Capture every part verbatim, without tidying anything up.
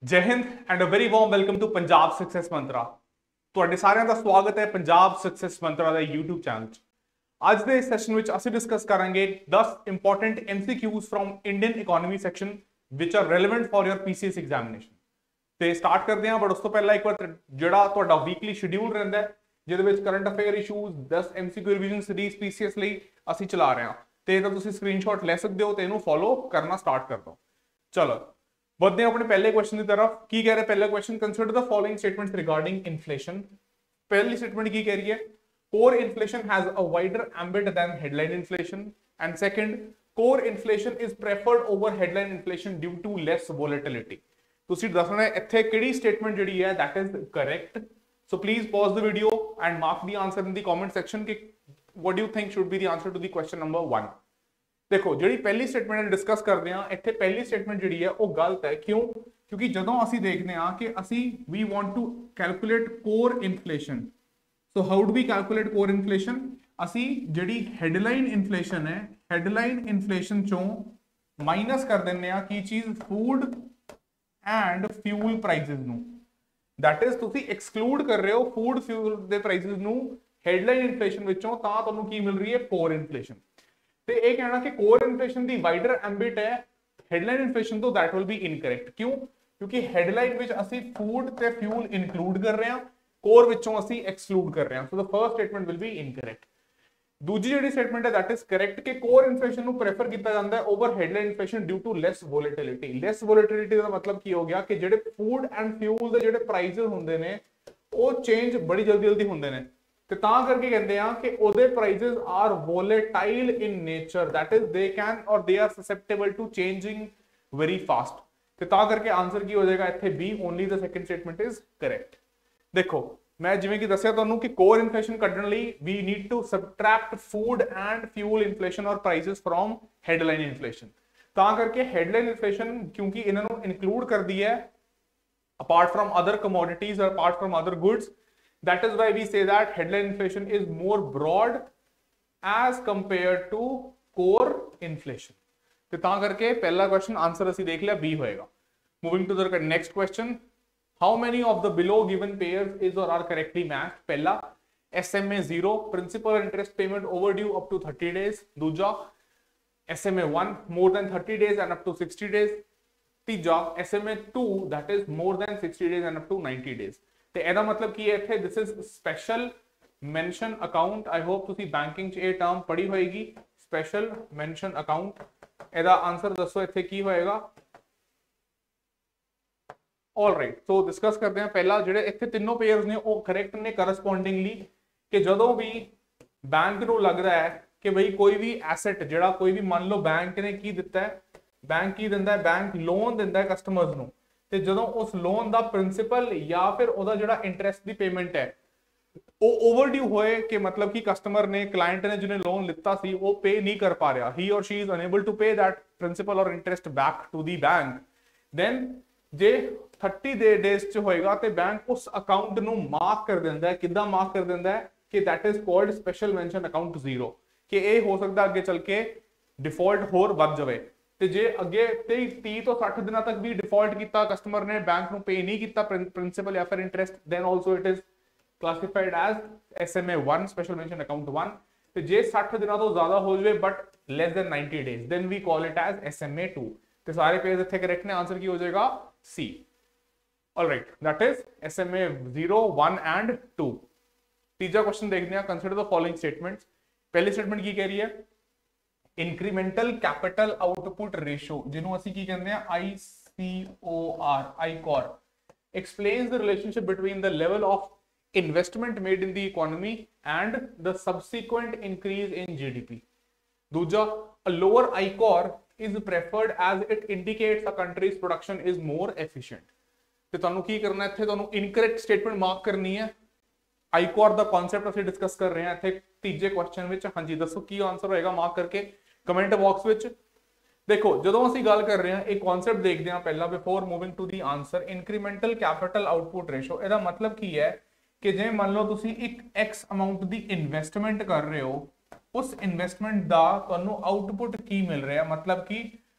जय हिंद and a very warm welcome to Punjab Success Mantra. ਤੁਹਾਡੇ ਸਾਰਿਆਂ ਦਾ ਸਵਾਗਤ ਹੈ ਪੰਜਾਬ ਸਕਸੈਸ ਮੰਤਰਾ ਦਾ YouTube ਚੈਨਲ 'ਚ। ਅੱਜ ਦੇ ਇਸ ਸੈਸ਼ਨ ਵਿੱਚ ਅਸੀਂ ਡਿਸਕਸ ਕਰਾਂਗੇ ਦਸ important MCQs from Indian economy section ਵਿਚ are relevant for your PCS examination. ਤੇ ਸਟਾਰਟ ਕਰਦੇ ਹਾਂ, ਬਟ ਉਸ ਤੋਂ ਪਹਿਲਾਂ ਇੱਕ ਵਾਰ ਜਿਹੜਾ ਤੁਹਾਡਾ ਵੀਕਲੀ ਸ਼ਡਿਊਲ ਰਹਿੰਦਾ ਹੈ ਜਿਹਦੇ ਵਿੱਚ ਕਰੰਟ ਅਫੇਅਰ ਇਸ਼ੂਜ਼ ਦਸ ਐਮਸੀਕਿਊ ਰਿਵੀਜ਼ਨ ਸੀਰੀਜ਼ ਪੀਸੀਐਸ ਲਈ ਅਸੀਂ ਚਲਾ ਰਹੇ ਹਾਂ, ਤੇ ਇਹਦਾ ਤੁਸੀਂ ਸਕਰੀਨਸ਼ਾਟ ਲੈ ਸਕਦੇ ਹੋ ਤੇ ਇਹਨੂੰ ਫੋਲੋ ਕਰਨਾ ਸਟਾਰਟ ਕਰ ਦਿਓ। ਚਲੋ बढ़ते हैं अपने पहले क्वेश्चन की तरफ। की कह रहे हैं पहला question, consider the following statements regarding inflation. पहली स्टेटमेंट की कह रही है core inflation has a wider ambit than headline inflation, and second core inflation is preferred over headline inflation due to less volatility. ਤੁਸੀਂ ਦੱਸਣਾ ਹੈ ਇੱਥੇ ਕਿਹੜੀ ਸਟੇਟਮੈਂਟ ਜਿਹੜੀ ਹੈ that is correct। so please pause the video and mark the answer in the comment section कि what do you think should be the answer to the question number one। देखो जी पहली स्टेटमेंट डिस्कस करते हैं, इतने पहली statement जी है वो गलत है। क्यों? क्योंकि जो असी देखते हैं कि असी we want to calculate core inflation. So how do we calculate core inflation? असी जी हेडलाइन इन्फ्लेशन है, हेडलाइन इन्फ्लेशन चों माइनस कर देने की चीज फूड एंड फ्यूल प्राइसेस नू। दैट इज तुसी एक्सक्लूड कर रहे हो फूड फ्यूल के प्राइसेस नू हेडलाइन इन्फ्लेशन विचों, तां तुहानू की मिल रही है कोर इन्फ्लेशन। ਤੇ ਇਹ ਕਹਿਣਾ ਕਿ ਕੋਰ ਇਨਫਲੇਸ਼ਨ ਦੀ ਵਾਈਡਰ ਐਂਬਿਟ ਹੈ ਹੈਡਲਾਈਨ ਇਨਫਲੇਸ਼ਨ ਤੋਂ, that will be incorrect। ਕਿਉਂ? ਕਿਉਂਕਿ ਹੈਡਲਾਈਨ ਵਿੱਚ ਅਸੀਂ ਫੂਡ ਤੇ ਫਿਊਲ ਇਨਕਲੂਡ ਕਰ ਰਹੇ ਹਾਂ, ਕੋਰ ਵਿੱਚੋਂ ਅਸੀਂ ਐਕਸਕਲੂਡ ਕਰ ਰਹੇ ਹਾਂ। So the first statement will be incorrect. ਦੂਜੀ ਜਿਹੜੀ ਸਟੇਟਮੈਂਟ ਹੈ that is correct ਕਿ ਕੋਰ ਇਨਫਲੇਸ਼ਨ ਨੂੰ ਪ੍ਰੈਫਰ ਕੀਤਾ ਜਾਂਦਾ ਹੈ over headline inflation due to less volatility. Less volatility ਦਾ ਮਤਲਬ ਕੀ ਹੋ ਗਿਆ ਕਿ ਜਿਹੜੇ ਫੂਡ ਐਂਡ ਫਿਊਲ ਦੇ ਜਿਹੜੇ ਪ੍ਰਾਈਸਿਸ ਹੁੰਦੇ ਨੇ ਉਹ ਚੇਂਜ ਬੜੀ ਜਲਦੀ ਜਲਦੀ ਹੁੰਦੇ ਨੇ, ਤੇ ਤਾਂ ਕਰਕੇ ਕਹਿੰਦੇ ਆ ਕਿ ਉਹਦੇ prices are volatile in nature, that is they can or they are susceptible to changing very fast. ਤੇ ਤਾਂ ਕਰਕੇ ਆਨਸਰ ਕੀ ਹੋ ਜਾਏਗਾ ਇੱਥੇ B, only the second statement is correct. ਦੇਖੋ ਮੈਂ ਜਿਵੇਂ ਕਿ ਦੱਸਿਆ ਤੁਹਾਨੂੰ ਕਿ ਕੋਰ ਇਨਫਲੇਸ਼ਨ ਕੱਢਣ ਲਈ we need to subtract food and fuel inflation or prices from headline inflation. ਤਾਂ ਕਰਕੇ ਹੈਡਲਾਈਨ ਇਨਫਲੇਸ਼ਨ ਕਿਉਂਕਿ ਇਹਨਾਂ ਨੂੰ ਇਨਕਲੂਡ ਕਰਦੀ ਹੈ apart from other commodities or apart from other goods, that is why we say that headline inflation is more broad as compared to core inflation। ਤੇ ਤਾਂ ਕਰਕੇ ਪਹਿਲਾ क्वेश्चन आंसर ਅਸੀਂ ਦੇਖ ਲਿਆ B ਹੋਏਗਾ। Moving to the next question, how many of the below given pairs is or are correctly matched? ਪਹਿਲਾ S M A zero, principal interest payment overdue up to thirty days। ਦੂਜਾ S M A one, more than thirty days and up to sixty days। ਤੀਜਾ S M A two, that is more than sixty days and up to ninety days। ਤੇ ਇਹਦਾ ਮਤਲਬ ਕੀ ਹੈ ਇੱਥੇ this is special mention account. I hope ਤੁਸੀਂ banking 'ਚ ਇਹ ਟਰਮ ਪੜ੍ਹੀ ਹੋਏਗੀ, ਸਪੈਸ਼ਲ ਮੈਂਸ਼ਨ ਅਕਾਊਂਟ। ਇਹਦਾ ਆਨਸਰ ਦੱਸੋ ਇੱਥੇ ਕੀ ਹੋਏਗਾ। ਆਲ ਰਾਈਟ, ਸੋ ਡਿਸਕਸ ਕਰਦੇ ਹਾਂ। ਪਹਿਲਾ ਜਿਹੜੇ ਇੱਥੇ ਤਿੰਨੋਂ ਪੇਅਰਸ ਨੇ ਉਹ ਕਰੈਕਟ ਨੇ ਕਰਸਪੋਂਡਿੰਗਲੀ, ਕਿ ਜਦੋਂ ਵੀ ਬੈਂਕ ਨੂੰ ਲੱਗਦਾ ਹੈ ਕਿ ਬਈ ਕੋਈ ਵੀ ਐਸੈਟ ਜਿਹੜਾ ਕੋਈ ਵੀ ਮੰਨ ਲਓ ਬੈਂਕ ਨੇ ਕੀ ਦਿੱਤਾ ਹੈ, ਬੈਂਕ ਕੀ ਦਿੰਦਾ ਹੈ, ਬੈਂਕ ਲੋਨ ਦਿੰਦਾ ਹੈ ਕਸਟਮਰਸ ਨੂੰ, ਤੇ ਜਦੋਂ ਉਸ ਲੋਨ ਦਾ ਪ੍ਰਿੰਸੀਪਲ ਜਾਂ ਫਿਰ ਉਹਦਾ ਜਿਹੜਾ ਇੰਟਰਸਟ ਦੀ ਪੇਮੈਂਟ ਹੈ ਉਹ ਓਵਰਡਿਊ ਹੋਏ, ਕਿ ਮਤਲਬ ਕਿ ਕਸਟਮਰ ਨੇ ਕਲਾਇੰਟ ਨੇ ਜਿਹਨੇ ਲੋਨ ਲਿੱਤਾ ਸੀ ਉਹ ਪੇ ਨਹੀਂ ਕਰ ਪਾ ਰਿਹਾ, he or she is unable to pay that principal or interest back to the bank, then ਜੇ thirty ਦੇ ਡੇਜ਼ ਚ ਹੋਏਗਾ ਤੇ ਬੈਂਕ ਉਸ ਅਕਾਊਂਟ ਨੂੰ ਮਾਰਕ ਕਰ ਦਿੰਦਾ ਹੈ। ਕਿੱਦਾਂ ਮਾਰਕ ਕਰ ਦਿੰਦਾ ਹੈ ਕਿ that is called special mention account zero, ਕਿ ਇਹ ਹੋ ਸਕਦਾ ਅੱਗੇ ਚੱਲ ਕੇ ਡਿਫਾਲਟ ਹੋਰ ਵੱਧ ਜਾਵੇ। ਤੇ ਜੇ ਅੱਗੇ ਤੀਹ ਤੋਂ ਸੱਠ ਦਿਨਾਂ ਤੱਕ ਵੀ ਡਿਫਾਲਟ ਕੀਤਾ ਕਸਟਮਰ ਨੇ, ਬੈਂਕ ਨੂੰ ਪੇ ਨਹੀਂ ਕੀਤਾ ਪ੍ਰਿੰਸੀਪਲ ਜਾਂ ਫਿਰ interest, then also it is classified as S M A one, special mention account one। ਤੇ ਜੇ ਸੱਠ ਦਿਨਾਂ ਤੋਂ ਜ਼ਿਆਦਾ ਹੋ ਜਾਵੇ but less than ninety days, then we call it as S M A two। ਤੇ ਸਾਰੇ ਪੇਜ ਇੱਥੇ ਕਰੈਕਟ ਨੇ, ਆਨਸਰ ਕੀ ਹੋ ਜਾਏਗਾ C। Alright, that is S M A zero, one and two। ਤੀਜਾ ਕੁਐਸਚਨ ਦੇਖਦੇ ਹਾਂ, ਕੰਸੀਡਰ ਦ ਫੋਲੋਇੰਗ ਸਟੇਟਮੈਂਟਸ। ਪਹਿਲੀ ਸਟੇਟਮੈਂਟ ਕੀ ਕਹਿ ਰਹੀ ਹੈ, इंक्रीमेंटल कैपिटल आउटपुट रेशो, जिन्हों असी की कहते हैं I C O R, I C O R, explains the relationship between the level of investment made in the economy and the subsequent increase in G D P। दूजा, a lower I C O R is preferred as it indicates a country's production is more efficient। ਤੇ ਤੁਹਾਨੂੰ ਕੀ ਕਰਨਾ ਇੱਥੇ, ਤੁਹਾਨੂੰ incorrect statement mark ਕਰਨੀ ਹੈ। I C O R ਦਾ concept ਅਸੀਂ ਡਿਸਕਸ ਕਰ ਰਹੇ ਹਾਂ ਇੱਥੇ ਤੀਜੇ ਕੁਐਸਚਨ ਵਿੱਚ। ਹਾਂਜੀ ਦੱਸੋ ਕੀ ਆਨਸਰ ਹੋਏਗਾ, ਮਾਰਕ ਕਰਕੇ ਕਮੈਂਟ ਬਾਕਸ ਵਿੱਚ। ਦੇਖੋ ਜਦੋਂ ਅਸੀਂ ਗੱਲ ਕਰ ਰਹੇ ਹਾਂ ਇਹ ਕਨਸੈਪਟ ਦੇਖਦੇ ਹਾਂ ਪਹਿਲਾਂ, before moving to the answer. Incremental capital output ratio, ਇਹਦਾ ਮਤਲਬ ਕੀ ਹੈ ਕਿ ਜੇ ਮੰਨ ਲਓ ਤੁਸੀਂ ਇੱਕ X ਅਮਾਉਂਟ ਦੀ ਇਨਵੈਸਟਮੈਂਟ ਕਰ ਰਹੇ ਹੋ, ਉਸ ਇਨਵੈਸਟਮੈਂਟ ਦਾ ਤੁਹਾਨੂੰ ਆਊਟਪੁੱਟ ਕੀ ਮਿਲ ਰਿਹਾ, ਮਤਲਬ ਕਿ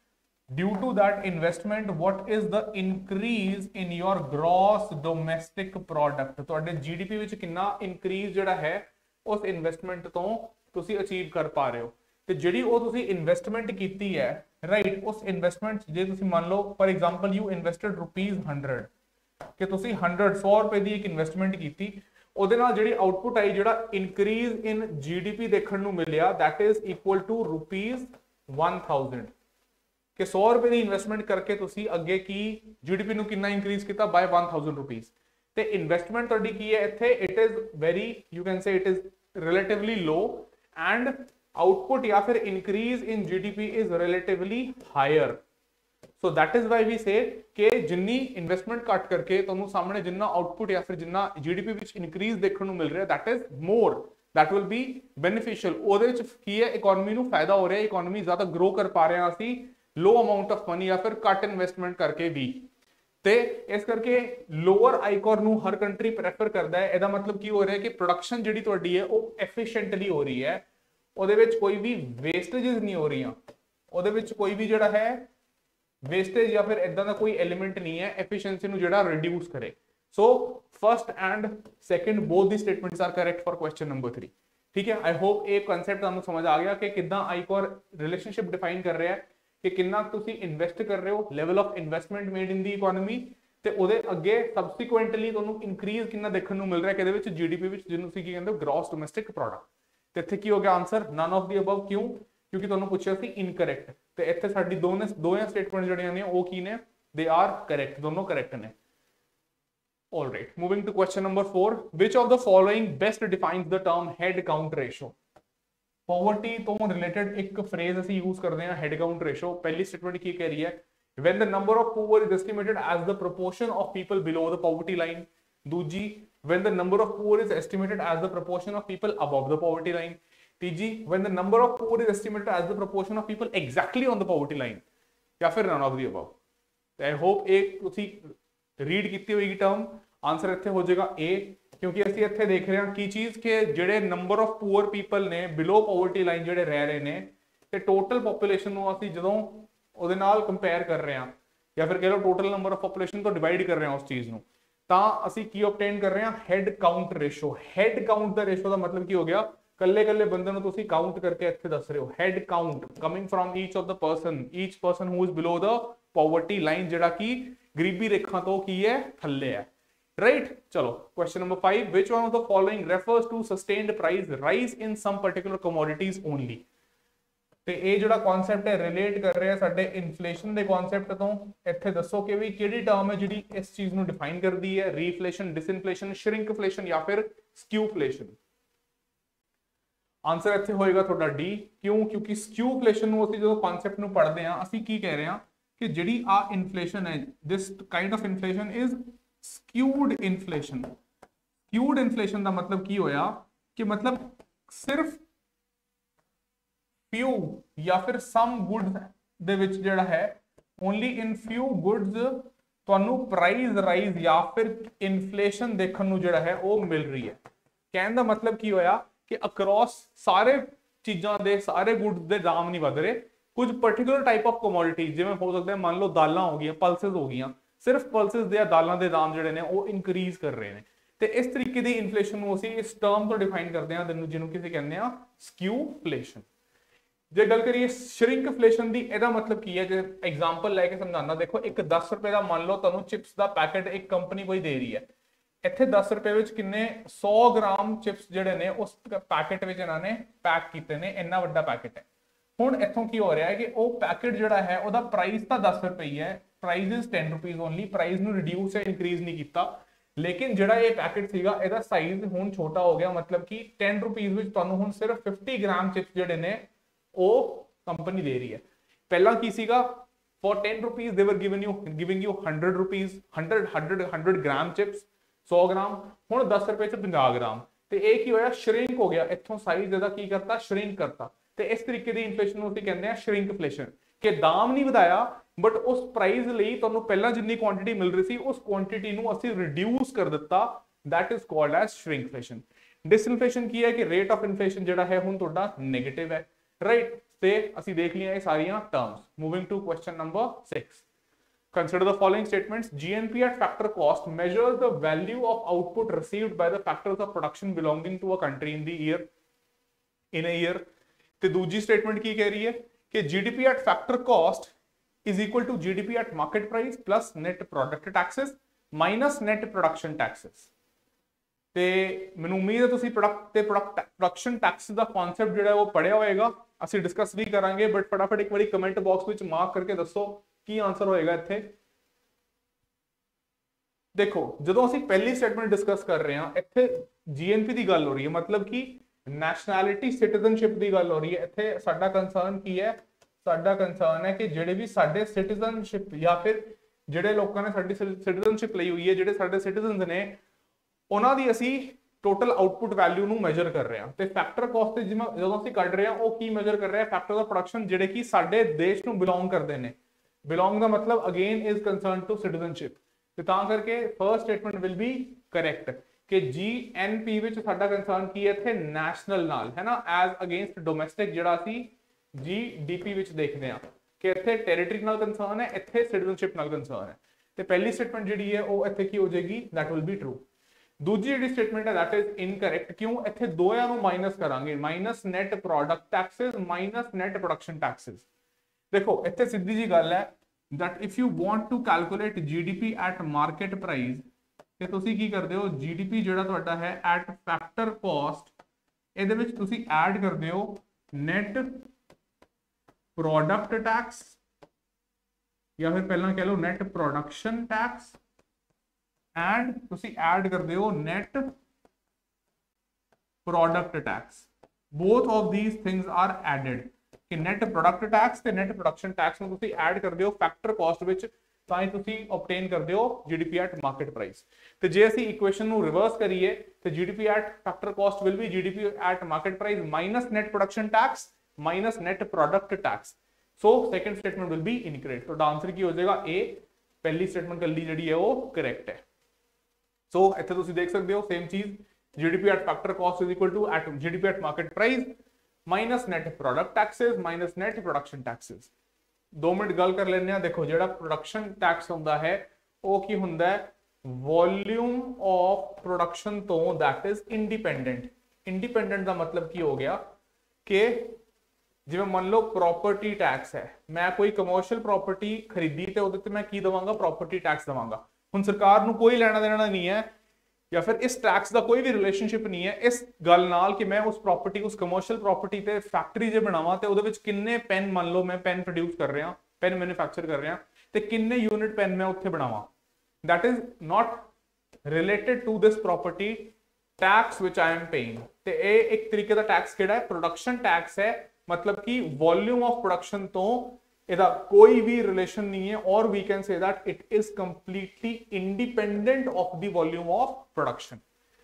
due to that investment what is the increase in your gross domestic product, ਤੁਹਾਡੇ ਜੀਡੀਪੀ ਵਿੱਚ ਕਿੰਨਾ ਇੰਕਰੀਜ਼ ਜਿਹੜਾ ਹੈ ਉਸ ਇਨਵੈਸਟਮੈਂਟ ਤੋਂ ਤੁਸੀਂ ਅਚੀਵ ਕਰ ਪਾ ਰਹੇ ਹੋ। ਤੇ ਜਿਹੜੀ ਉਹ ਤੁਸੀਂ ਇਨਵੈਸਟਮੈਂਟ ਕੀਤੀ ਹੈ ਰਾਈਟ, ਉਸ ਇਨਵੈਸਟਮੈਂਟ ਜੇ ਤੁਸੀਂ ਮੰਨ ਲਓ for example you invested rupees hundred, ਕਿ ਤੁਸੀਂ ਹੰਡਰਡ ਸੌ ਰੁਪਏ ਦੀ ਇੱਕ ਇਨਵੈਸਟਮੈਂਟ ਕੀਤੀ, ਉਹਦੇ ਨਾਲ ਜਿਹੜੀ ਆਊਟਪੁੱਟ ਆਈ, ਜਿਹੜਾ ਇਨਕਰੀਜ਼ ਇਨ ਜੀਡੀਪੀ ਦੇਖਣ ਨੂੰ ਮਿਲਿਆ that is equal to rupees one thousand, ਕਿ ਸੌ ਰੁਪਏ ਦੀ ਇਨਵੈਸਟਮੈਂਟ ਕਰਕੇ ਤੁਸੀਂ ਅੱਗੇ ਕੀ ਜੀਡੀਪੀ ਨੂੰ ਕਿੰਨਾ ਇੰਕਰੀਜ਼ ਕੀਤਾ ਬਾਈ one thousand ਰੁਪੀਸ। ਤੇ ਇਨਵੈਸਟਮੈਂਟ ਤੁਹਾਡੀ ਕੀ ਹੈ ਇੱਥੇ, it is very you can say it is relatively low and output ਜਾਂ ਫਿਰ increase in GDP is relatively higher. So that is why we say ਕਿ ਜਿੰਨੀ ਇਨਵੈਸਟਮੈਂਟ ਕੱਟ ਕਰਕੇ ਤੁਹਾਨੂੰ ਸਾਹਮਣੇ ਜਿੰਨਾ ਆਊਟਪੁੱਟ ਜਾਂ ਫਿਰ ਜਿੰਨਾ ਜੀਡੀਪੀ ਵਿੱਚ ਇਨਕਰੀਜ਼ ਦੇਖਣ ਨੂੰ ਮਿਲ ਰਿਹਾ that is more, that will be beneficial। ਉਹਦੇ ਵਿੱਚ ਕੀ ਹੈ, ਇਕਨੋਮੀ ਨੂੰ ਫਾਇਦਾ ਹੋ ਰਿਹਾ, ਇਕਨੋਮੀ ਜ਼ਿਆਦਾ ਗਰੋ ਕਰ ਪਾ ਰਹੇ ਹਾਂ ਅਸੀਂ ਲੋ ਅਮਾਉਂਟ ਆਫ ਮਨੀ ਜਾਂ ਫਿਰ ਘੱਟ ਇਨਵੈਸਟਮੈਂਟ ਕਰਕੇ ਵੀ। ਤੇ ਇਸ ਕਰਕੇ ਲੋਅਰ ਆਈਕੋਰ ਨੂੰ ਹਰ ਕੰਟਰੀ ਪ੍ਰੈਫਰ ਕਰਦਾ ਹੈ। ਇਹਦਾ ਮਤਲਬ ਕੀ ਹੋ ਰਿਹਾ ਕਿ ਪ੍ਰੋਡਕਸ਼ਨ ਜਿਹੜੀ ਤੁਹਾਡੀ ਹੈ ਉਹ ਐਫੀਸ਼ੀਐਂਟਲੀ ਹੋ ਰਹੀ ਹੈ, ਉਹਦੇ ਵਿੱਚ ਕੋਈ ਵੀ ਵੇਸਟੇजेस ਨਹੀਂ ਹੋ ਰਹੀਆਂ, ਉਹਦੇ ਵਿੱਚ ਕੋਈ ਵੀ ਜਿਹੜਾ ਹੈ वेस्टेज या फिर इदा का कोई एलिमेंट नहीं है एफिशिएंसी नु जेड़ा रिड्यूस करे। So first and second both the statements are correct for question number three. ठीक है, आई होप ये कांसेप्ट तुहानू समझ आ गया कि किदां आईकोर रिलेशनशिप डिफाइन कर रहा है कि कितना तुसी इन्वेस्ट कर रहे हो, level of investment made in the economy, ते ओदे अगे सबसीक्वेंटली तुहानू इंक्रीज कितना देखने को मिल रहा है किहदे विच जीडीपी विच, जिन्नू तुसी की कहंदे हो ग्रॉस डोमेस्टिक प्रोडक्ट। ते इत्थे की हो गया answer none of the above. क्यों? क्योंकि तुहानू पूछिया सी इनकरेक्ट, ਤੇ ਇੱਥੇ ਸਾਡੀ ਦੋਨੇ ਦੋਵੇਂ ਸਟੇਟਮੈਂਟ ਜਿਹੜੀਆਂ ਨੇ ਉਹ ਕੀ ਨੇ, ਦੇ ਆਰ ਕਰੈਕਟ, ਦੋਨੋਂ ਕਰੈਕਟ ਨੇ। Alright, moving to question number four, which of the following best defines the term head count ratio? Poverty ਤੋਂ ਰਿਲੇਟਡ ਇੱਕ ਫਰੇਜ਼ ਅਸੀਂ ਯੂਜ਼ ਕਰਦੇ ਹਾਂ head count ratio। ਪਹਿਲੀ ਸਟੇਟਮੈਂਟ ਕੀ ਕਹਿ ਰਹੀ ਹੈ, when the number of poor is estimated as the proportion of people below the poverty line। ਦੂਜੀ, when the number of poor is estimated as the proportion of people above the poverty line। तीजी, when the number of poor is estimated as the proportion of people exactly on the poverty line, या फिर none of the above। I hope एक तुसी read कीती होगी term, answer इत्थे हो जाएगा ए, क्योंकि ਅਸੀਂ ਇੱਥੇ ਦੇਖ ਰਹੇ ਹਾਂ ਕੀ ਚੀਜ਼ ਕਿ ਜਿਹੜੇ ਨੰਬਰ ਆਫ ਪੂਅਰ ਪੀਪਲ ਨੇ ਬਿਲੋ ਪਾਵਰਟੀ ਲਾਈਨ ਜਿਹੜੇ ਰਹਿ ਰਹੇ ਨੇ, ਤੇ ਟੋਟਲ ਪੋਪੂਲੇਸ਼ਨ ਨੂੰ ਅਸੀਂ ਜਦੋਂ ਉਹਦੇ ਨਾਲ ਕੰਪੇਅਰ ਕਰ ਰਹੇ ਹਾਂ ਜਾਂ ਫਿਰ ਕਹ ਲਓ ਟੋਟਲ ਨੰਬਰ ਆਫ ਪੋਪੂਲੇਸ਼ਨ ਤੋਂ ਡਿਵਾਈਡ ਕਰ ਰਹੇ ਹਾਂ ਉਸ ਚੀਜ਼ ਨੂੰ, ਤਾਂ ਅਸੀਂ ਕੀ ਆਬਟੇਨ ਕਰ ਰਹੇ ਹਾਂ, head count ratio. Head count ਦਾ ਰੇਸ਼ੋ ਦਾ ਮਤਲਬ ਕੀ ਹੋ ਗਿਆ, ਕੱਲੇ ਕੱਲੇ ਬੰਦੇ ਨੂੰ ਤੁਸੀਂ ਕਾਊਂਟ ਕਰਕੇ ਇੱਥੇ ਦੱਸ ਰਹੇ ਹੋ। Head count coming from each of the person, each person who is below the poverty line, ਜਿਹੜਾ ਕਿ ਗਰੀਬੀ ਰੇਖਾ ਤੋਂ ਕੀ ਹੈ, ਥੱਲੇ ਹੈ। ਰਾਈਟ, ਚਲੋ question number five, which one of the following refers to sustained price rise in some particular commodities only? ਤੇ ਇਹ ਜਿਹੜਾ ਕਨਸੈਪਟ ਹੈ ਰਿਲੇਟ ਕਰ ਰਿਹਾ ਸਾਡੇ ਇਨਫਲੇਸ਼ਨ ਦੇ ਕਨਸੈਪਟ ਤੋਂ। ਇੱਥੇ ਦੱਸੋ ਕਿ ਵੀ ਕਿਹੜੀ ਟਰਮ ਹੈ ਜਿਹੜੀ ਇਸ ਚੀਜ਼ ਨੂੰ ਡਿਫਾਈਨ ਕਰਦੀ ਹੈ, ਰੀਫਲੇਸ਼ਨ, ਡਿਸਇਨਫਲੇਸ਼ਨ, ਸ਼੍ਰਿੰਕਫਲੇਸ਼ਨ ਜਾਂ ਫਿਰ ਸਕਿਊਫਲੇਸ਼ਨ। ਆਨਸਰ ਇੱਥੇ ਹੋਏਗਾ ਤੁਹਾਡਾ ਡੀ। ਕਿਉਂ? ਕਿਉਂਕਿ ਸਕਿਊਫਲੇਸ਼ਨ ਨੂੰ ਅਸੀਂ ਜਦੋਂ ਕਨਸੈਪਟ ਨੂੰ ਪੜ੍ਹਦੇ ਹਾਂ ਅਸੀਂ ਕੀ ਕਹਿ ਰਹੇ ਹਾਂ ਕਿ ਜਿਹੜੀ ਆ ਇਨਫਲੇਸ਼ਨ ਹੈ, this kind of inflation is skewed inflation. Skewed inflation ਦਾ ਮਤਲਬ ਕੀ ਹੋਇਆ ਕਿ ਮਤਲਬ ਸਿਰਫ few ਜਾਂ ਫਿਰ some goods ਦੇ ਵਿੱਚ ਜਿਹੜਾ ਹੈ only in few goods ਤੁਹਾਨੂੰ ਪ੍ਰਾਈਸ ਰਾਈਜ਼ ਜਾਂ ਫਿਰ ਇਨਫਲੇਸ਼ਨ ਦੇਖਣ ਨੂੰ ਜਿਹੜਾ ਹੈ ਉਹ ਮਿਲ ਰਹੀ ਹੈ। ਕਹਿਣ ਦਾ ਮਤਲਬ ਕੀ ਹੋਇਆ ਕਿ ਅਕ੍ਰੋਸ ਸਾਰੇ ਚੀਜ਼ਾਂ ਦੇ ਸਾਰੇ ਗੁੱਡਸ ਦੇ ਦਾਮ ਨਹੀਂ ਵਧ ਰਹੇ, ਕੁਝ ਪਾਰਟਿਕੂਲਰ ਟਾਈਪ ਆਫ ਕਮੋਡਿਟੀ ਜਿਵੇਂ ਹੋ ਸਕਦਾ ਮੰਨ ਲਓ ਦਾਲਾਂ ਹੋ ਗਈਆਂ, ਪਲਸਸ ਹੋ ਗਈਆਂ, ਸਿਰਫ ਪਲਸਸ ਦੇ ਦਾਲਾਂ ਦੇ ਦਾਮ ਜਿਹੜੇ ਨੇ ਉਹ ਇਨਕਰੀਜ਼ ਕਰ ਰਹੇ ਨੇ। ਤੇ ਇਸ ਤਰੀਕੇ ਦੀ ਇਨਫਲੇਸ਼ਨ ਨੂੰ ਅਸੀਂ ਇਸ ਟਰਮ ਤੋਂ ਡਿਫਾਈਨ ਕਰਦੇ ਹਾਂ ਜਿਹਨੂੰ ਕਿਸੇ ਕਹਿੰਦੇ ਆ ਸਕਿਊਫਲੇਸ਼ਨ। ਜੇ ਗੱਲ ਕਰੀਏ ਸ਼੍ਰਿੰਕਫਲੇਸ਼ਨ ਦੀ, ਇਹਦਾ ਮਤਲਬ ਕੀ ਹੈ, ਜੇ ਐਗਜ਼ਾਮਪਲ ਲੈ ਕੇ ਸਮਝਾਉਣਾ, ਦੇਖੋ ਇੱਕ ਦਸ ਰੁਪਏ ਦਾ ਮੰਨ ਲਓ ਤੁਹਾਨੂੰ ਚਿਪਸ ਦਾ ਪੈਕੇਟ ਇੱਕ ਕੰਪਨੀ ਕੋਈ ਦੇ ਰਹੀ ਹੈ। ਇੱਥੇ ਦਸ ਰੁਪਏ ਵਿੱਚ ਕਿੰਨੇ ਸੌ ਗ੍ਰਾਮ ਚਿਪਸ ਜਿਹੜੇ ਨੇ ਉਸ ਪੈਕੇਟ ਵਿੱਚ ਇਹਨਾਂ ਨੇ ਪੈਕ ਕੀਤੇ ਨੇ, ਇੰਨਾ ਵੱਡਾ ਪੈਕੇਟ ਹੈ। ਹੁਣ ਇੱਥੋਂ ਕੀ ਹੋ ਰਿਹਾ ਹੈ ਕਿ ਉਹ ਪੈਕੇਟ ਜਿਹੜਾ ਹੈ ਉਹਦਾ ਪ੍ਰਾਈਸ ਤਾਂ ਦਸ ਰੁਪਏ ਹੈ, price is ten rupees only, price ਨੂੰ ਰਿਡਿਊਸ ਜਾਂ ਇਨਕਰੀਜ਼ ਨਹੀਂ ਕੀਤਾ। ਲੇਕਿਨ ਜਿਹੜਾ ਇਹ ਪੈਕੇਟ ਸੀਗਾ ਇਹਦਾ ਸਾਈਜ਼ ਹੁਣ ਛੋਟਾ ਹੋ ਗਿਆ, ਮਤਲਬ ਕਿ ten rupees ਵਿੱਚ ਤੁਹਾਨੂੰ ਹੁਣ ਸਿਰਫ fifty ਗ੍ਰਾਮ ਚਿਪਸ ਜਿਹੜੇ ਨੇ ਉਹ ਕੰਪਨੀ ਦੇ ਰਹੀ ਹੈ। ਪਹਿਲਾਂ ਕੀ ਸੀਗਾ, for ten rupees they were giving you giving you one hundred rupees one hundred one hundred one hundred gram chips, ਸੌ ਗ੍ਰਾਮ, ਹੁਣ ਦਸ ਰੁਪਏ ਚ ਪੰਜਾਹ ਗ੍ਰਾਮ। ਤੇ ਇਹ ਕੀ ਹੋਇਆ, ਸ਼ਰਿੰਕ ਹੋ ਗਿਆ, ਇੱਥੋਂ ਸਾਈਜ਼ ਇਹਦਾ ਕੀ ਕਰਤਾ, ਸ਼ਰਿੰਕ ਕਰਤਾ। ਤੇ ਇਸ ਤਰੀਕੇ ਦੀ ਇਨਫਲੇਸ਼ਨ ਨੂੰ ਅਸੀਂ ਕਹਿੰਦੇ ਆ ਸ਼ਰਿੰਕਫਲੇਸ਼ਨ, ਕਿ ਦਾਮ ਨਹੀਂ ਵਧਾਇਆ ਬਟ ਉਸ ਪ੍ਰਾਈਸ ਲਈ ਤੁਹਾਨੂੰ ਪਹਿਲਾਂ ਜਿੰਨੀ ਕੁਆਂਟੀਟੀ ਮਿਲ ਰਹੀ ਸੀ ਉਸ ਕੁਆਂਟੀਟੀ ਨੂੰ ਅਸੀਂ ਰਿਡਿਊਸ ਕਰ ਦਿੱਤਾ, that is called as shrinkflation। ਡਿਸਇਨਫਲੇਸ਼ਨ ਕੀ ਹੈ ਕਿ ਰੇਟ ਆਫ ਇਨਫਲੇਸ਼ਨ ਜਿਹੜਾ ਹੈ ਹੁਣ ਤੁਹਾਡਾ ਨੈਗੇਟਿਵ ਹੈ। ਰਾਈਟ, ਤੇ ਅਸੀਂ ਦੇਖ ਲਈਆਂ ਇਹ ਸਾਰੀਆਂ terms. Moving to question number six, consider the following statements. G N P at factor cost measures the value of output received by the factors of production belonging to a country in the year in a year ਤੇ ਦੂਜੀ statement ਕੀ ਕਹਿ ਰਹੀ ਹੈ ਕਿ G D P at factor cost is equal to G D P at market price plus net product taxes minus net production taxes। ਤੇ ਮੈਨੂੰ ਉਮੀਦ ਹੈ ਤੁਸੀਂ ਪ੍ਰੋਡਕਟ ਤੇ ਪ੍ਰੋਡਕਸ਼ਨ ਟੈਕਸ ਦਾ ਕਨਸੈਪਟ ਜਿਹੜਾ ਉਹ ਪੜਿਆ ਹੋਏਗਾ, ਅਸੀਂ ਡਿਸਕਸ ਵੀ ਕਰਾਂਗੇ, ਬਟ ਫਟਾਫਟ ਇੱਕ ਵਾਰੀ ਕਮੈਂਟ ਬਾਕਸ ਵਿੱਚ ਮਾਰਕ ਕਰਕੇ ਦੱਸੋ ਕੀ ਆਨਸਰ ਹੋਏਗਾ ਇੱਥੇ। ਦੇਖੋ ਜਦੋਂ ਅਸੀਂ ਪਹਿਲੀ ਸਟੇਟਮੈਂਟ ਡਿਸਕਸ ਕਰ ਰਹੇ ਹਾਂ ਇੱਥੇ ਜੀਐਨਪੀ ਦੀ ਗੱਲ ਹੋ ਰਹੀ ਹੈ, ਮਤਲਬ ਕਿ ਨੈਸ਼ਨੈਲਿਟੀ ਸਿਟੀਜ਼ਨਸ਼ਿਪ ਦੀ ਗੱਲ ਹੋ ਰਹੀ ਹੈ। ਇੱਥੇ ਸਾਡਾ ਕੰਸਰਨ ਕੀ ਹੈ, ਸਾਡਾ ਕੰਸਰਨ ਹੈ ਕਿ ਜਿਹੜੇ ਵੀ ਸਾਡੇ ਸਿਟੀਜ਼ਨਸ਼ਿਪ ਜਾਂ ਫਿਰ ਜਿਹੜੇ ਲੋਕਾਂ ਨੇ ਸਾਡੀ ਸਿਟੀਜ਼ਨਸ਼ਿਪ ਲਈ ਹੋਈ ਹੈ, ਜਿਹੜੇ ਸਾਡੇ ਸਿਟੀਜ਼ਨਸ ਨੇ, ਉਹਨਾਂ ਦੀ ਅਸੀਂ ਟੋਟਲ ਆਊਟਪੁੱਟ ਵੈਲਿਊ ਨੂੰ ਮੈਜ਼ਰ ਕਰ ਰਹੇ ਹਾਂ। ਤੇ ਫੈਕਟਰ ਕਾਸਟ ਤੇ ਜਦੋਂ ਅਸੀਂ ਕੱਢ ਰਹੇ ਹਾਂ ਉਹ ਕੀ ਮੈਜ਼ਰ ਕਰ ਰਿਹਾ, ਫੈਕਟਰ ਆਫ ਪ੍ਰੋਡਕਸ਼ਨ ਜਿਹੜੇ ਕਿ ਸਾਡੇ ਦੇਸ਼ ਨੂੰ ਬਿਲੋਂਗ ਕਰਦੇ ਨੇ। ਬਿਲੋਂਗ ਦਾ ਮਤਲਬ again is concern to citizenship, ਤੇ ਤਾਂ ਕਰਕੇ first statement will be correct ਕਿ ਜੀ ਐਨ ਪੀ ਵਿੱਚ ਸਾਡਾ ਕੰਸਰਨ ਕੀ ਹੈ ਇੱਥੇ ਨੈਸ਼ਨਲ ਨਾਲ, ਹੈ ਨਾ, ਐਜ਼ ਅਗੇਂਸਟ ਡੋਮੈਸਟਿਕ ਜਿਹੜਾ ਅਸੀਂ ਜੀ ਡੀ ਪੀ ਵਿੱਚ ਦੇਖਦੇ ਹਾਂ ਕਿ ਇੱਥੇ ਟੈਰੀਟਰੀ ਨਾਲ ਕੰਸਰਨ ਹੈ, ਇੱਥੇ ਸਿਟੀਜ਼ਨਸ਼ਿਪ ਨਾਲ ਕੰਸਰਨ ਹੈ। ਤੇ ਪਹਿਲੀ ਸਟੇਟਮੈਂਟ ਜਿਹੜੀ ਹੈ ਉਹ ਇੱਥੇ ਕੀ ਹੋ ਜਾਏਗੀ, ਦੈਟ ਵਿਲ ਬੀ ਟਰੂ। ਦੂਜੀ ਜਿਹੜੀ ਸਟੇਟਮੈਂਟ ਹੈ ਦੈਟ ਇਜ਼ ਇਨਕਰੈਕਟ, ਕਿਉਂ, ਇੱਥੇ ਦੋਆਂ ਨੂੰ ਮਾਈਨਸ ਕਰਾਂਗੇ, minus net product taxes minus net production taxes. ਦੇਖੋ ਇੱਥੇ ਸਿੱਧੀ ਜੀ ਗੱਲ ਹੈ that if you want to calculate G D P at market price ਤੇ ਤੁਸੀਂ ਕੀ ਕਰਦੇ ਹੋ, G D P ਜਿਹੜਾ ਤੁਹਾਡਾ ਹੈ at factor cost, ਇਹਦੇ ਵਿੱਚ ਤੁਸੀਂ ਐਡ ਕਰਦੇ ਹੋ net product tax ਜਾਂ ਫਿਰ ਪਹਿਲਾਂ ਕਹਿ ਲਓ net production tax and ਤੁਸੀਂ ਐਡ ਕਰਦੇ ਹੋ net product tax। both of these things are added ਕਿ ਨੈਟ ਪ੍ਰੋਡਕਟ ਟੈਕਸ ਤੇ ਨੈਟ ਪ੍ਰੋਡਕਸ਼ਨ ਟੈਕਸ ਨੂੰ ਤੁਸੀਂ ਐਡ ਕਰਦੇ ਹੋ ਫੈਕਟਰ ਕਾਸਟ ਵਿੱਚ, ਤਾਂ ਹੀ ਤੁਸੀਂ ਆਬਟੇਨ ਕਰਦੇ ਹੋ ਜੀਡੀਪੀ ਐਟ ਮਾਰਕੀਟ ਪ੍ਰਾਈਸ। ਤੇ ਜੇ ਅਸੀਂ ਇਕੁਏਸ਼ਨ ਨੂੰ ਰਿਵਰਸ ਕਰੀਏ ਤੇ GDP at factor cost will be GDP at market price minus net production tax minus net product tax. So second statement will be incorrect. ਤੁਹਾਡਾ answer ਕੀ ਹੋ ਜਾਏਗਾ, ਏ, ਪਹਿਲੀ ਸਟੇਟਮੈਂਟ ਕੱਲੀ ਜਿਹੜੀ ਹੈ ਉਹ ਕਰੈਕਟ ਹੈ। ਸੋ ਇੱਥੇ ਤੁਸੀਂ ਦੇਖ ਸਕਦੇ ਹੋ ਸੇਮ ਚੀਜ਼, GDP at factor cost is equal to at GDP at market price minus net product taxes minus net production taxes. दो मिनट गल कर लेने हैं। देखो जेड़ा प्रोडक्शन टैक्स हुंदा है वो की हुंदा है, वॉल्यूम ऑफ प्रोडक्शन तो दैट इज इंडिपेंडेंट। इंडिपेंडेंट का मतलब की हो गया कि जिवें मान लो प्रॉपर्टी टैक्स है, मैं कोई कमर्शियल प्रॉपर्टी खरीदी तो उहदे ते मैं की देवांगा, प्रॉपर्टी टैक्स देवांगा। हुण सरकार नूं कोई लेना देना नहीं है या फिर इस टैक्स का कोई भी रिलेशनशिप नहीं है इस गल नाल कि मैं उस प्रॉपर्टी उस कमर्शियल प्रॉपर्टी ते फैक्ट्री जे बनावां ते उहदे विच किन्ने पेन, मान लो मैं पेन प्रोड्यूस कर रहा, पेन मैन्युफैक्चर कर रहा ते किन्ने यूनिट पेन मैं उत्थे बनावां, that is not related to this property tax which I am paying. ते ये एक तरीके दा टैक्स किहड़ा है, प्रोडक्शन टैक्स है, मतलब कि वॉल्यूम ऑफ प्रोडक्शन तो ਇਹਦਾ ਕੋਈ ਵੀ ਰਿਲੇਸ਼ਨ ਨਹੀਂ ਹੈ, or we can say that it is completely independent of the volume of production.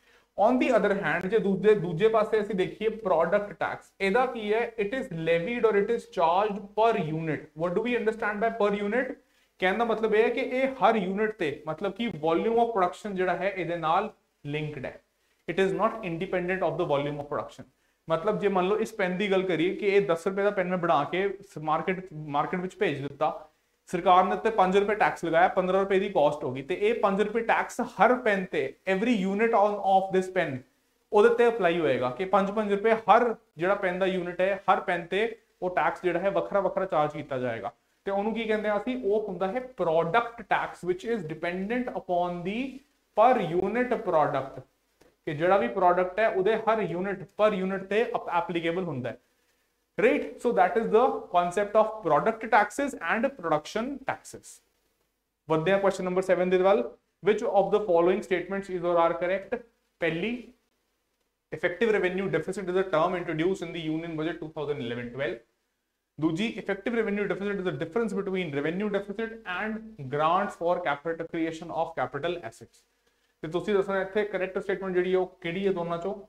On the other hand जे दूसरे दूसरे पासे ਅਸੀਂ ਦੇਖੀਏ प्रोडक्ट टैक्स, ਇਹਦਾ ਕੀ ਹੈ, it is levied or it is charged per unit. What do we understand by per unit? कहने ਦਾ ਮਤਲਬ ਇਹ ਹੈ ਕਿ ਇਹ ਹਰ यूनिट ਤੇ, मतलब कि वॉल्यूम ऑफ प्रोडक्शन ਜਿਹੜਾ ਹੈ ਇਹਦੇ ਨਾਲ ਲਿੰਕਡ ਹੈ। It is not independent of the volume of production. मतलब जे मान लो इस पेन की गल करिए कि दस रुपए का पेन मैं बना के मार्केट मार्केट में भेज दिता, सरकार ने पांच रुपए टैक्स लगाया, पंद्रह रुपए की कॉस्ट होगी, तो ये पांच रुपए टैक्स हर पेन ते every unit of this pen ਉਹਦੇ ਤੇ ਅਪਲਾਈ ਹੋਏਗਾ कि पांच पांच रुपए हर ਜਿਹੜਾ पेन ਦਾ यूनिट है हर पेन ਤੇ ਉਹ टैक्स ਜਿਹੜਾ ਹੈ ਵੱਖਰਾ ਵੱਖਰਾ ਚਾਰਜ ਕੀਤਾ ਜਾਏਗਾ। ਤੇ ਉਹਨੂੰ ਕੀ ਕਹਿੰਦੇ ਆ ਅਸੀਂ, ਉਹ ਹੁੰਦਾ ਹੈ ਪ੍ਰੋਡਕਟ ਟੈਕਸ ਵਿਚ is dependent upon the per unit product कि ਜਿਹੜਾ ਵੀ ਪ੍ਰੋਡਕਟ ਹੈ ਉਹਦੇ ਹਰ यूनिट पर यूनिट ਤੇ ਐਪਲੀਕੇਬਲ ਹੁੰਦਾ ਹੈ, right? So that is the concept of product taxes and production taxes। ਵਧਦੇ ਆ question number seven ਦੇ ਵੱਲ। which of the following statements is or are correct? ਪਹਿਲੀ, effective revenue deficit is a term introduced in the union budget twenty eleven twelve। ਦੂਜੀ, effective revenue deficit is the difference between revenue deficit and grants for capital creation of capital assets। ਤੇ ਤੁਸੀਂ ਦੱਸਣਾ ਇੱਥੇ correct statement ਜਿਹੜੀ ਉਹ ਕਿਹੜੀ ਹੈ ਦੋਨਾਂ ਚੋਂ।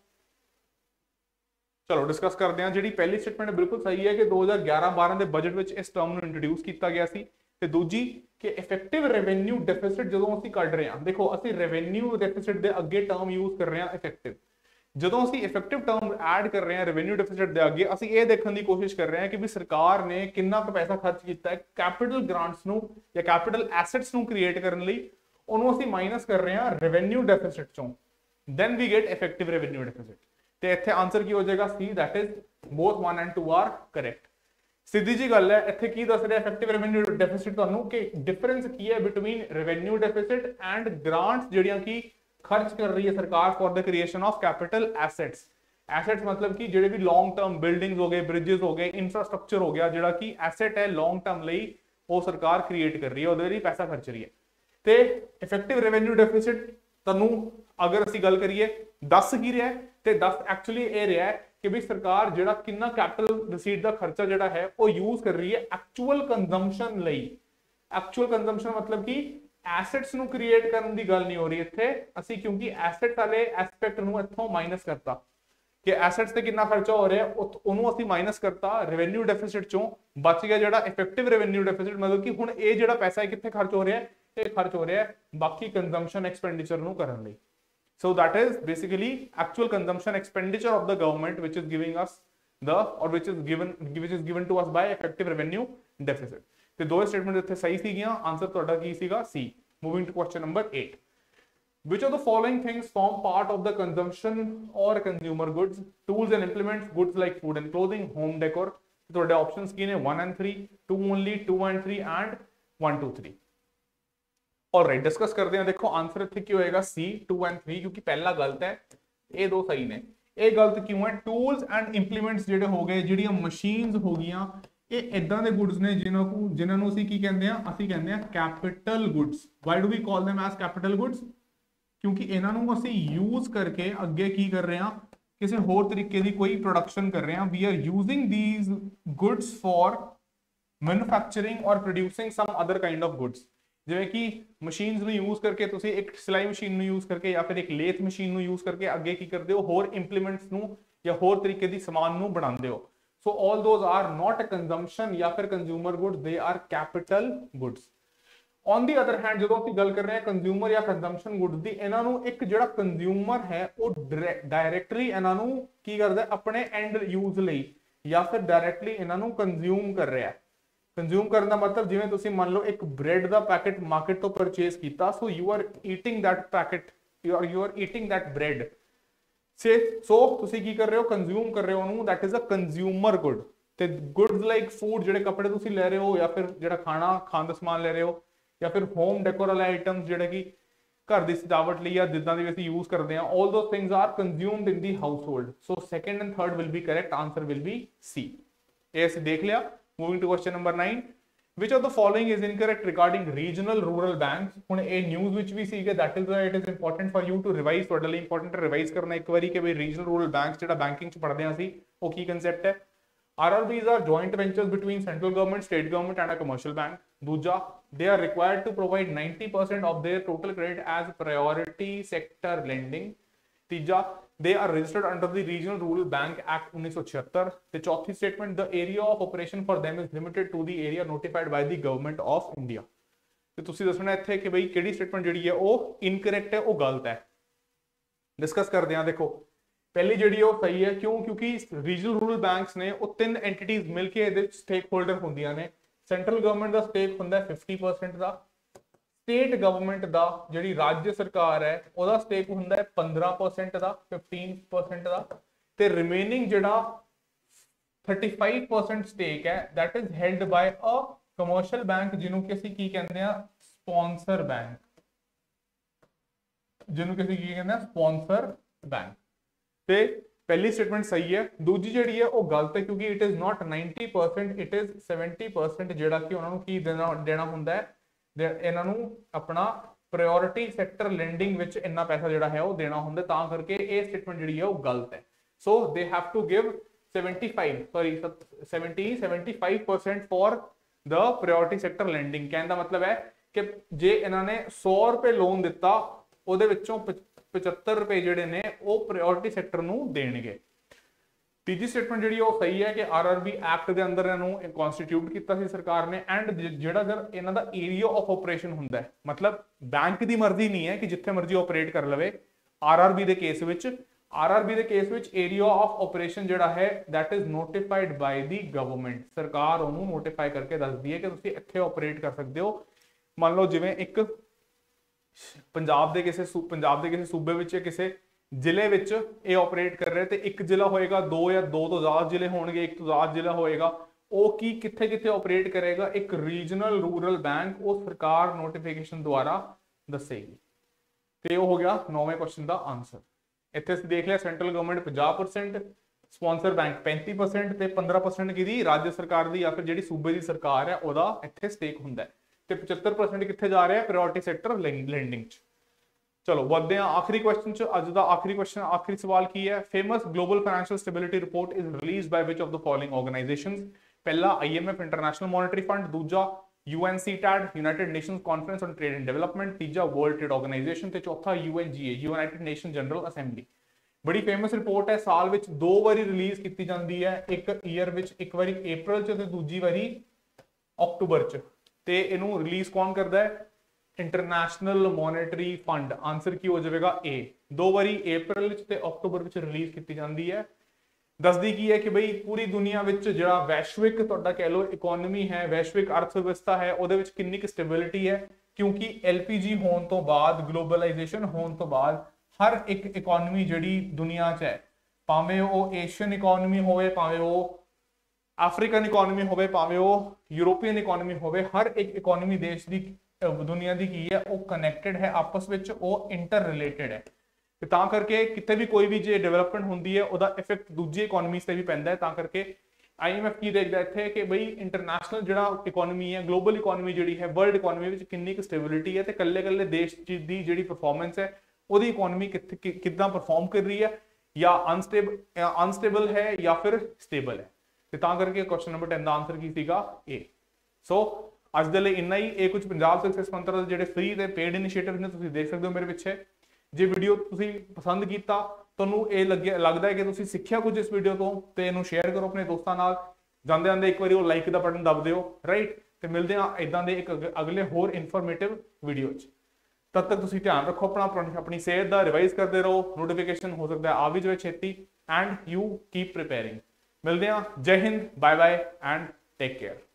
ਚਲੋ ਡਿਸਕਸ ਕਰਦੇ ਹਾਂ। ਜਿਹੜੀ ਪਹਿਲੀ ਸਟੇਟਮੈਂਟ ਬਿਲਕੁਲ ਸਹੀ ਹੈ ਕਿ ਦੋ ਹਜ਼ਾਰ ਗਿਆਰਾਂ ਬਾਰਾਂ ਦੇ ਬਜਟ ਵਿੱਚ ਇਸ ਟਰਮ ਨੂੰ ਇੰਟਰੋਡਿਊਸ ਕੀਤਾ ਗਿਆ ਸੀ। ਤੇ ਦੂਜੀ ਕਿ ਇਫੈਕਟਿਵ ਰੈਵਨਿਊ ਡੈਫਿਸਿਟ ਜਦੋਂ ਅਸੀਂ ਕੱਢ ਰਹੇ ਹਾਂ, ਦੇਖੋ ਅਸੀਂ ਰੈਵਨਿਊ ਡੈਫਿਸਿਟ ਦੇ ਅੱਗੇ ਟਰਮ ਯੂਜ਼ ਕਰ ਰਹੇ ਹਾਂ ਇਫੈਕਟਿਵ, ਜਦੋਂ ਅਸੀਂ ਇਫੈਕਟਿਵ ਟਰਮ ਐਡ ਕਰ ਰਹੇ ਹਾਂ ਰੈਵਨਿਊ ਡੈਫਿਸਿਟ ਦੇ ਅੱਗੇ, ਅਸੀਂ ਇਹ ਦੇਖਣ ਦੀ ਕੋਸ਼ਿਸ਼ ਕਰ ਰਹੇ ਹਾਂ ਕਿ ਵੀ ਸਰਕਾਰ ਨੇ ਕਿੰਨਾ ਕੁ ਪੈਸਾ ਖਰਚ ਕੀਤਾ ਹੈ ਕੈਪੀਟਲ ਗ੍ਰਾਂਟਸ ਨੂੰ ਜਾਂ ਕੈਪੀਟਲ ਐਸੈਟਸ ਨੂੰ ਕ੍ਰੀਏਟ ਕਰਨ ਲਈ, ਉਹਨੂੰ ਅਸੀਂ ਮਾਈਨਸ ਕਰ ਰਹੇ ਹਾਂ ਰੈਵਨਿਊ ਡੈਫਿਸਿਟ ਚੋਂ, then we get effective revenue deficit। ਤੇ ਇੱਥੇ ਆਨਸਰ ਕੀ ਹੋ ਜਾਏਗਾ C, that is both one and two are correct। ਸਿੱਧੀ ਜੀ ਗੱਲ ਹੈ, ਇੱਥੇ ਕੀ ਦੱਸ ਰਿਹਾ ਇਫੈਕਟਿਵ ਰੈਵਨਿਊ ਡੈਫਿਸਿਟ ਤੁਹਾਨੂੰ, ਕਿ ਡਿਫਰੈਂਸ ਕੀ ਹੈ between revenue deficit and grants ਜਿਹੜੀਆਂ ਕਿ ਖਰਚ ਕਰ ਰਹੀ ਹੈ ਸਰਕਾਰ for the creation of capital assets. Assets ਮਤਲਬ ਕਿ ਜਿਹੜੇ ਵੀ ਲੌਂਗ ਟਰਮ ਬਿਲਡਿੰਗਸ ਹੋ ਗਏ, ਬ੍ਰਿਜਸ ਹੋ ਗਏ, ਇਨਫਰਾਸਟ੍ਰਕਚਰ ਹੋ ਗਿਆ, ਜਿਹੜਾ ਕਿ ਐਸੈਟ ਹੈ ਲੌਂਗ ਟਰਮ ਲਈ, ਉਹ ਸਰਕਾਰ ਕ੍ਰੀਏਟ ਕਰ ਰਹੀ ਹੈ, ਉਹਦੇ ਲਈ ਪੈਸਾ ਖਰਚ ਰਹੀ ਹੈ। ਤੇ ਇਫੈਕਟਿਵ ਰੈਵਨਿਊ ਡੈਫਿਸਿਟ ਤੁਹਾਨੂੰ ਅਗਰ ਅਸੀਂ ਗੱਲ ਕਰੀਏ ਦੱਸ ਕੀ ਰਿਹਾ ਹੈ, ਤੇ ਦੱਸ ਐਕਚੁਅਲੀ ਇਹ ਰਿਹਾ ਹੈ ਕਿ ਵੀ ਸਰਕਾਰ ਜਿਹੜਾ ਕਿੰਨਾ ਕੈਪੀਟਲ ਰਿਸੀਟ ਦਾ ਖਰਚਾ ਜਿਹੜਾ ਹੈ ਉਹ ਯੂਜ਼ ਕਰ ਰਹੀ ਹੈ ਐਕਚੁਅਲ ਕੰਜ਼ੰਪਸ਼ਨ ਲਈ। ਐਕਚੁਅਲ ਕੰਜ਼ੰਪਸ਼ਨ ਮਤਲਬ ਕਿ ਐਸੈਟਸ ਨੂੰ ਕ੍ਰੀਏਟ ਕਰਨ ਦੀ ਗੱਲ ਨਹੀਂ ਹੋ ਰਹੀ ਇੱਥੇ, ਅਸੀਂ ਕਿਉਂਕਿ ਐਸੈਟ ਵਾਲੇ ਐਸਪੈਕਟ ਨੂੰ ਇੱਥੋਂ ਮਾਈਨਸ ਕਰਤਾ ਕਿ ਐਸੈਟਸ ਤੇ ਕਿੰਨਾ ਖਰਚਾ ਹੋ ਰਿਹਾ ਉਹਨੂੰ ਅਸੀਂ ਮਾਈਨਸ ਕਰਤਾ ਰੈਵਨਿਊ ਡੈਫਿਸਿਟ ਚੋਂ, ਬਚ ਗਿਆ ਜਿਹੜਾ ਇਫੈਕਟਿਵ ਰੈਵਨਿਊ ਡੈਫਿਸਿਟ, ਮਤਲਬ ਕਿ ਹੁਣ ਇਹ ਜਿਹੜਾ ਪੈਸਾ ਹੈ ਕਿੱਥੇ ਖਰਚ ਹੋ ਰਿਹਾ ਹੈ, ਇਹ ਖਰਚ ਹੋ ਰਿਹਾ ਹੈ ਬਾਕੀ ਕੰਜ਼ੰਪਸ਼ਨ ਐਕਸਪੈਂਡੀਚਰ ਨੂੰ ਕਰਨ ਲਈ। So that is basically actual consumption expenditure of the government which is giving us the or which is given which is given to us by effective revenue deficit। ਤੇ ਦੋ ਸਟੇਟਮੈਂਟ ਇੱਥੇ ਸਹੀ ਸੀਗੀਆਂ, answer ਤੁਹਾਡਾ ਕੀ ਸੀਗਾ C। Moving to question number eight, which of the following things form part of the consumption or consumer goods, tools and implements, goods like food and clothing, home decor। ਤੁਹਾਡੇ options ਕੀ ਨੇ one and three, two only, two and three and one two three। Alright discuss करते हैं। देखो answer इत्थे की होएगा सी to and three, क्योंकि पहला गलत है, ये दो सही ने। ये गलत क्यों है? टूल्स एंड इंप्लीमेंट्स जेडे हो गए, ਜਿਹੜੀਆਂ ਮਸ਼ੀਨਸ ਹੋ ਗਈਆਂ, ਇਹ ਇਦਾਂ ਦੇ ਗੁੱਡਸ ਨੇ ਜਿਨ੍ਹਾਂ ਨੂੰ ਜਿਨ੍ਹਾਂ ਨੂੰ ਅਸੀਂ ਕੀ ਕਹਿੰਦੇ ਆ, ਅਸੀਂ ਕਹਿੰਦੇ ਆ capital goods. Why do we call them as capital goods? ਕਿਉਂਕਿ ਇਹਨਾਂ ਨੂੰ ਅਸੀਂ ਯੂਜ਼ ਕਰਕੇ ਅੱਗੇ ਕੀ ਕਰ ਰਹੇ ਆ, ਕਿਸੇ ਹੋਰ ਤਰੀਕੇ ਦੀ ਕੋਈ ਪ੍ਰੋਡਕਸ਼ਨ ਕਰ ਰਹੇ ਆ। We are using these goods for manufacturing or producing some other kind of goods. ਜਿਵੇਂ ਕਿ ਮਸ਼ੀਨਸ ਨੂੰ ਯੂਜ਼ ਕਰਕੇ ਤੁਸੀਂ ਇੱਕ ਸਿਲਾਈ ਮਸ਼ੀਨ ਨੂੰ ਯੂਜ਼ ਕਰਕੇ ਜਾਂ ਫਿਰ ਇੱਕ ਲੇਥ ਮਸ਼ੀਨ ਨੂੰ ਯੂਜ਼ ਕਰਕੇ ਅੱਗੇ ਕੀ ਕਰਦੇ ਹੋ, ਹੋਰ ਇੰਪਲੀਮੈਂਟਸ ਨੂੰ ਜਾਂ ਹੋਰ ਤਰੀਕੇ ਦੀ ਸਮਾਨ ਨੂੰ ਬਣਾਉਂਦੇ ਹੋ। So all those are not a consumption ਜਾਂ ਫਿਰ consumer goods, they are capital goods. On the other hand ਜਦੋਂ ਅਸੀਂ ਗੱਲ ਕਰ ਰਹੇ ਹਾਂ ਕੰਜ਼ਿਊਮਰ ਜਾਂ ਕੰਜ਼ੰਪਸ਼ਨ ਗੁੱਡਸ ਦੀ, ਇਹਨਾਂ ਨੂੰ ਇੱਕ ਜਿਹੜਾ ਕੰਜ਼ਿਊਮਰ ਹੈ ਉਹ ਡਾਇਰੈਕਟਲੀ ਇਹਨਾਂ ਨੂੰ ਕੀ ਕਰਦਾ, ਆਪਣੇ ਐਂਡ ਯੂਜ਼ ਲਈ ਜਾਂ ਫਿਰ ਡਾਇਰੈਕਟਲੀ ਇਹਨਾਂ ਨੂੰ ਕੰਜ਼ਿਊਮ ਕਰ ਰਿਹਾ ਹੈ। ਕੰਜ਼ਿਊਮ ਕਰਨ ਦਾ ਮਤਲਬ ਜਿਵੇਂ ਤੁਸੀਂ ਮੰਨ ਲਓ ਇੱਕ ਬ੍ਰੈਡ ਦਾ ਪੈਕੇਟ ਮਾਰਕੀਟ ਤੋਂ ਪਰਚੇਸ ਕੀਤਾ, so you are eating that packet, you are you are eating that bread. Say so ਤੁਸੀਂ ਕੀ ਕਰ ਰਹੇ ਹੋ, ਕੰਜ਼ਿਊਮ ਕਰ ਰਹੇ ਹੋ ਉਹਨੂੰ, that is a consumer good. ਤੇ ਗੁੱਡਸ ਲਾਈਕ ਫੂਡ, ਜਿਹੜੇ ਕੱਪੜੇ ਤੁਸੀਂ ਲੈ ਰਹੇ ਹੋ ਜਾਂ ਫਿਰ ਜਿਹੜਾ ਖਾਣਾ ਖਾਣ ਦਾ ਸਮਾਨ ਲੈ ਰਹੇ ਹੋ, ਜਾਂ ਫਿਰ ਹੋਮ ਡੈਕੋਰ ਵਾਲੇ ਆਈਟਮਸ ਜਿਹੜੇ ਕਿ ਘਰ ਦੀ ਸਜਾਵਟ ਲਈ ਜਾਂ ਜਿੱਦਾਂ ਦੀ ਅਸੀਂ ਯੂਜ਼ ਕਰਦੇ ਹਾਂ, all those things are consumed in the household. So second and third will be correct, answer will be C. ਇਹ ਅਸੀਂ ਦੇਖ ਲਿਆ। Moving to question number nine, which of the following is incorrect regarding regional rural banks? ਹੁਣ ਇਹ news ਵਿੱਚ ਵੀ ਸੀਗੇ, that is why it is important for you to revise, ਤੁਹਾਡੇ ਲਈ important ਹੈ revise ਕਰਨਾ ਇੱਕ ਵਾਰੀ ਕਿ ਵੀ regional rural banks ਜਿਹੜਾ banking ਚ ਪੜ੍ਹਦੇ ਹਾਂ ਅਸੀਂ, ਉਹ ਕੀ concept ਹੈ। R R Bs are joint ventures between central government, state government and a commercial bank। ਦੂਜਾ, they are required to provide ninety percent of their total credit as priority sector lending। ਤੀਜਾ, they are registered under the Regional Rural Bank Act उन्नीस सौ छिहत्तर। ਤੇ ਚੌਥੀ statement, the area of operation for them is limited to the area notified by the government of India। ਤੇ ਤੁਸੀਂ ਦੱਸਣਾ ਇੱਥੇ ਕਿ ਬਈ ਕਿਹੜੀ ਸਟੇਟਮੈਂਟ ਜਿਹੜੀ ਹੈ ਉਹ ਇਨਕਰੈਕਟ ਹੈ, ਉਹ ਗਲਤ ਹੈ। ਡਿਸਕਸ ਕਰਦੇ ਹਾਂ। ਦੇਖੋ ਪਹਿਲੀ ਜਿਹੜੀ ਉਹ ਸਹੀ ਹੈ, ਕਿਉਂ? ਕਿਉਂਕਿ ਰੀਜਨਲ ਰੂਰਲ ਬੈਂਕਸ ਨੇ ਉਹ ਤਿੰਨ ਐਂਟੀਟੀਜ਼ ਮਿਲ ਕੇ ਇਹਦੇ ਸਟੇਕ ਹੋਲਡਰ ਹੁੰਦੀਆਂ ਨੇ। ਸੈਂਟਰਲ ਗਵਰਨਮੈਂਟ ਦਾ ਸਟੇਕ ਹੁੰਦਾ ਹੈ ਫਿਫਟੀ ਪਰਸੈਂਟ ਦਾ, ਸਟੇਟ ਗਵਰਨਮੈਂਟ ਦਾ ਜਿਹੜੀ ਰਾਜ ਸਰਕਾਰ ਹੈ ਉਹਦਾ ਸਟੇਕ ਹੁੰਦਾ ਹੈ ਪੰਦਰਾਂ ਪਰਸੈਂਟ ਦਾ, ਫਿਫਟੀਨ ਪਰਸੈਂਟ ਦਾ, ਤੇ ਰਿਮੇਨਿੰਗ ਜਿਹੜਾ ਥਰਟੀ ਫਾਈਵ ਪਰਸੈਂਟ ਸਟੇਕ ਹੈ that is held by a commercial bank, ਜਿਹਨੂੰ ਕਿ ਅਸੀਂ ਕੀ ਕਹਿੰਦੇ ਆ, ਸਪਾਂਸਰ ਬੈਂਕ, ਜਿਹਨੂੰ ਕਿ ਅਸੀਂ ਕੀ ਕਹਿੰਦੇ ਆ, ਸਪਾਂਸਰ ਬੈਂਕ। ਤੇ ਪਹਿਲੀ ਸਟੇਟਮੈਂਟ ਸਹੀ ਹੈ। ਦੂਜੀ ਜਿਹੜੀ ਹੈ ਉਹ ਗਲਤ ਹੈ, ਕਿਉਂਕਿ it is not ninety percent, it is seventy percent, ਜਿਹੜਾ ਕਿ ਉਹਨਾਂ ਨੂੰ ਕੀ ਦੇਣਾ ਦੇਣਾ ਹੁੰਦਾ ਹੈ, ਇਹਨਾਂ ਨੂੰ ਆਪਣਾ ਪ੍ਰਾਇੋਰਟੀ ਸੈਕਟਰ ਲੈਂਡਿੰਗ ਵਿੱਚ ਇੰਨਾ ਪੈਸਾ ਜਿਹੜਾ ਹੈ ਉਹ ਦੇਣਾ ਹੁੰਦਾ, ਤਾਂ ਕਰਕੇ ਇਹ ਸਟੇਟਮੈਂਟ ਜਿਹੜੀ ਹੈ ਉਹ ਗਲਤ ਹੈ। So they have to give seventy five sorry seventy seventy-five percent for the priority sector lending। ਕਹਿਣ ਦਾ ਮਤਲਬ ਹੈ ਕਿ ਜੇ ਇਹਨਾਂ ਨੇ ਸੌ ਰੁਪਏ ਲੋਨ ਦਿੱਤਾ, ਉਹਦੇ ਵਿੱਚੋਂ ਪਚੱਤਰ ਰੁਪਏ ਜਿਹੜੇ ਨੇ ਉਹ ਪ੍ਰਾਇੋਰਟੀ ਸੈਕਟਰ ਨੂੰ ਦੇਣਗੇ। ਤੀਜੀ ਸਟੇਟਮੈਂਟ ਜਿਹੜੀ ਉਹ ਸਹੀ ਹੈ ਕਿ ਆਰਆਰਬੀ ਐਕਟ ਦੇ ਅੰਦਰ ਇਹਨੂੰ ਕਨਸਟੀਟਿਊਟ ਕੀਤਾ ਸੀ ਸਰਕਾਰ ਨੇ, ਐਂਡ ਜਿਹੜਾ ਅਗਰ ਇਹਨਾਂ ਦਾ ਏਰੀਆ ਆਫ ਆਪਰੇਸ਼ਨ ਹੁੰਦਾ ਹੈ, ਮਤਲਬ ਬੈਂਕ ਦੀ ਮਰਜ਼ੀ ਨਹੀਂ ਹੈ ਕਿ ਜਿੱਥੇ ਮਰਜ਼ੀ ਆਪਰੇਟ ਕਰ ਲਵੇ। ਆਰਆਰਬੀ ਦੇ ਕੇਸ ਵਿੱਚ आरआरबी ਦੇ ਕੇਸ ਵਿੱਚ ਏਰੀਆ ਆਫ ਆਪਰੇਸ਼ਨ ਜਿਹੜਾ ਹੈ that is notified by the government, ਸਰਕਾਰ ਉਹਨੂੰ ਨੋਟੀਫਾਈ ਕਰਕੇ ਦੱਸਦੀ ਹੈ ਕਿ ਤੁਸੀਂ ਇੱਥੇ ਆਪਰੇਟ ਕਰ ਸਕਦੇ ਹੋ। ਮੰਨ ਲਓ ਜਿਵੇਂ ਇੱਕ ਪੰਜਾਬ ਦੇ ਕਿਸੇ ਪੰਜਾਬ ਦੇ ਕਿਸੇ ਸੂਬੇ ਵਿੱਚ ਕਿਸੇ ਜ਼ਿਲ੍ਹੇ ਵਿੱਚ ਇਹ ਆਪਰੇਟ ਕਰ ਰਿਹਾ ਤੇ ਇੱਕ ਜ਼ਿਲ੍ਹਾ ਹੋਏਗਾ, ਦੋ ਜਾਂ ਦੋ ਤੋਂ ਜ਼ਿਆਦਾ ਜ਼ਿਲ੍ਹੇ ਹੋਣਗੇ, ਇੱਕ ਤੋਂ ਜ਼ਿਆਦਾ ਜ਼ਿਲ੍ਹਾ ਹੋਏਗਾ, ਉਹ ਕੀ ਕਿੱਥੇ ਕਿੱਥੇ ਆਪਰੇਟ ਕਰੇਗਾ, ਇੱਕ ਰੀਜਨਲ ਰੂਰਲ ਬੈਂਕ ਉਹ ਸਰਕਾਰ ਨੋਟੀਫਿਕੇਸ਼ਨ ਦੁਆਰਾ ਦੱਸੇਗੀ। ਤੇ ਉਹ ਹੋ ਗਿਆ ਨੌਵੇਂ ਕੁਐਸਚਨ ਦਾ ਆਨਸਰ। ਇੱਥੇ ਅਸੀਂ ਦੇਖ ਲਿਆ ਸੈਂਟਰਲ ਗਵਰਨਮੈਂਟ ਪੰਜਾਹ ਪਰਸੈਂਟ, ਸਪਾਂਸਰ ਬੈਂਕ ਪੈਂਤੀ ਪਰਸੈਂਟ ਤੇ ਪੰਦਰਾਂ ਪਰਸੈਂਟ ਕਿਹਦੀ ਰਾਜ ਸਰਕਾਰ ਦੀ ਜਾਂ ਫਿਰ ਜਿਹੜੀ ਸੂਬੇ ਦੀ ਸਰਕਾਰ ਹੈ ਉਹਦਾ ਇੱਥੇ ਸਟੇਕ ਹੁੰਦਾ ਹੈ ਤੇ ਪਚੱਤਰ ਪਰਸੈਂਟ ਕਿੱਥੇ ਜਾ ਰਿਹਾ ਪ੍ਰਾਇੋਰਟੀ ਸੈਕਟਰ ਲੈਂਡਿੰਗ ਚ। ਚਲੋ ਵਧਦੇ ਹਾਂ ਆਖਰੀ ਕੁਐਸਚਨ ਚ। ਅੱਜ ਦਾ ਆਖਰੀ ਕੁਐਸਚਨ ਆਖਰੀ ਸਵਾਲ ਕੀ ਹੈ? Famous global financial stability report is released by which of the following organisations? ਪਹਿਲਾ ਆਈਐਮਐਫ ਇੰਟਰਨੈਸ਼ਨਲ ਮੋਨਿਟਰੀ ਫੰਡ, ਦੂਜਾ UNCTAD united nations conference on trade and development, ਤੀਜਾ ਵਰਲਡ ਟ੍ਰੇਡ ਆਰਗੇਨਾਈਜੇਸ਼ਨ ਤੇ ਚੌਥਾ UNGA united nation general assembly. ਬੜੀ famous report ਹੈ, ਸਾਲ ਵਿੱਚ ਦੋ ਵਾਰੀ ਰਿਲੀਜ਼ ਕੀਤੀ ਜਾਂਦੀ ਹੈ, ਇੱਕ ਈਅਰ ਵਿੱਚ ਇੱਕ ਵਾਰੀ ਅਪ੍ਰੈਲ ਚ ਤੇ ਦੂਜੀ ਵਾਰੀ ਅਕਤੂਬਰ ਚ। ਤੇ ਇਹਨੂੰ ਰਿਲੀਜ਼ ਕੌਣ ਕਰਦਾ ਹੈ? International monetary fund. ਆਨਸਰ ਕੀ ਹੋ ਜਾਵੇਗਾ? ਏ। ਦੋ ਵਾਰੀ ਅਪ੍ਰੈਲ ਵਿੱਚ ਤੇ ਅਕਤੂਬਰ ਵਿੱਚ ਰਿਲੀਜ਼ ਕੀਤੀ ਜਾਂਦੀ ਹੈ। ਦੱਸਦੀ ਕੀ ਹੈ ਕਿ ਬਈ ਪੂਰੀ ਦੁਨੀਆ ਵਿੱਚ ਜਿਹੜਾ ਵੈਸ਼ਵਿਕ ਤੁਹਾਡਾ ਕਹਿ ਲਓ ਇਕਨੋਮੀ ਹੈ, ਵੈਸ਼ਵਿਕ ਅਰਥ ਵਿਵਸਥਾ ਹੈ, ਉਹਦੇ ਵਿੱਚ ਕਿੰਨੀ ਕੁ ਸਟੇਬਿਲਿਟੀ ਹੈ, ਕਿਉਂਕਿ ਐਲਪੀਜੀ ਹੋਣ ਤੋਂ ਬਾਅਦ, ਗਲੋਬਲਾਈਜੇਸ਼ਨ ਹੋਣ ਤੋਂ ਬਾਅਦ ਹਰ ਇੱਕ ਇਕਨੋਮੀ ਜਿਹੜੀ ਦੁਨੀਆ 'ਚ ਹੈ, ਭਾਵੇਂ ਉਹ ਏਸ਼ੀਅਨ ਇਕਨੋਮੀ ਹੋਵੇ, ਭਾਵੇਂ ਉਹ ਅਫਰੀਕਨ ਇਕਨੋਮੀ ਹੋਵੇ, ਭਾਵੇਂ ਉਹ ਯੂਰੋਪੀਅਨ ਇਕਨੋਮੀ ਹੋਵੇ, ਹਰ ਇੱਕ ਇਕਨੋਮੀ ਦੇਸ਼ ਦੀ ਦੁਨੀਆ ਦੀ ਕੀ ਹੈ ਉਹ ਕਨੈਕਟਡ ਹੈ ਆਪਸ ਵਿੱਚ, ਉਹ ਇੰਟਰ ਰਿਲੇਟਡ ਹੈ। ਤੇ ਤਾਂ ਕਰਕੇ ਕਿਤੇ ਵੀ ਕੋਈ ਵੀ ਜੇ ਡਿਵੈਲਪਮੈਂਟ ਹੁੰਦੀ ਹੈ ਉਹਦਾ ਇਫੈਕਟ ਦੂਜੀ ਇਕਨੋਮੀਜ਼ ਤੇ ਵੀ ਪੈਂਦਾ ਹੈ। ਤਾਂ ਕਰਕੇ ਆਈਐਮਐਫ ਕੀ ਦੇਖਦਾ ਇੱਥੇ ਕਿ ਬਈ ਇੰਟਰਨੈਸ਼ਨਲ ਜਿਹੜਾ ਇਕਨੋਮੀ ਹੈ, ਗਲੋਬਲ ਇਕਨੋਮੀ ਜਿਹੜੀ ਹੈ, ਵਰਲਡ ਇਕਨੋਮੀ ਵਿੱਚ ਕਿੰਨੀ ਕੁ ਸਟੇਬਿਲਿਟੀ ਹੈ ਤੇ ਕੱਲੇ ਕੱਲੇ ਦੇਸ਼ ਦੀ ਜਿਹੜੀ ਪਰਫਾਰਮੈਂਸ ਹੈ ਉਹਦੀ ਇਕਨੋਮੀ ਕਿੱਥੇ ਕਿੱਦਾਂ ਪਰਫਾਰਮ ਕਰ ਰਹੀ ਹੈ, ਜਾਂ ਅਨਸਟੇਬਲ ਅਨਸਟੇਬਲ ਹੈ ਜਾਂ ਫਿਰ ਸਟੇਬਲ ਹੈ। ਤੇ ਤਾਂ ਕਰਕੇ ਕੁਐਸਚਨ ਨੰਬਰ ਦਸ ਦਾ ਆਨਸਰ ਕੀ ਸੀਗਾ? ਏ। ਸੋ ਅੱਜ ਦੇ ਲਈ ਇੰਨਾ ਹੀ। ਇਹ ਕੁਝ ਪੰਜਾਬ ਸਕਸੈਸ ਮੰਤਰ ਦੇ ਜਿਹੜੇ ਫ੍ਰੀ ਤੇ ਪੇਡ ਇਨੀਸ਼ੀਏਟਿਵ ਨੇ, ਤੁਸੀਂ ਦੇਖ ਸਕਦੇ ਹੋ ਮੇਰੇ ਪਿੱਛੇ। ਜੇ ਵੀਡੀਓ ਤੁਸੀਂ ਪਸੰਦ ਕੀਤਾ, ਤੁਹਾਨੂੰ ਇਹ ਲੱਗਿਆ ਲੱਗਦਾ ਹੈ ਕਿ ਤੁਸੀਂ ਸਿੱਖਿਆ ਕੁਝ ਇਸ ਵੀਡੀਓ ਤੋਂ, ਤੇ ਇਹਨੂੰ ਸ਼ੇਅਰ ਕਰੋ ਆਪਣੇ ਦੋਸਤਾਂ ਨਾਲ। ਜਾਂਦੇ ਜਾਂਦੇ ਇੱਕ ਵਾਰੀ ਉਹ ਲਾਈਕ ਦਾ ਬਟਨ ਦਬ ਦਿਓ, ਰਾਈਟ। ਤੇ ਮਿਲਦੇ ਹਾਂ ਇਦਾਂ ਦੇ ਇੱਕ ਅਗਲੇ ਹੋਰ ਇਨਫੋਰਮੇਟਿਵ ਵੀਡੀਓ 'ਚ। ਤਦ ਤੱਕ ਤੁਸੀਂ ਧਿਆਨ ਰੱਖੋ ਆਪਣਾ, ਆਪਣੀ ਸਿਹਤ ਦਾ, ਰਿਵਾਈਜ਼ ਕਰਦੇ ਰਹੋ, ਨੋਟੀਫਿਕੇਸ਼ਨ ਹੋ ਸਕਦਾ ਆ ਵੀ ਜਾਵੇ ਛੇਤੀ, ਐਂਡ ਯੂ ਕੀਪ ਪ੍ਰੀਪੇਅਰਿੰਗ। ਮਿਲਦੇ ਹਾਂ। ਜੈ ਹਿੰਦ, bye bye and take care.